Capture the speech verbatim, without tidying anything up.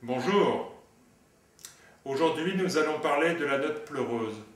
Bonjour. Aujourd'hui, nous allons parler de la note pleureuse.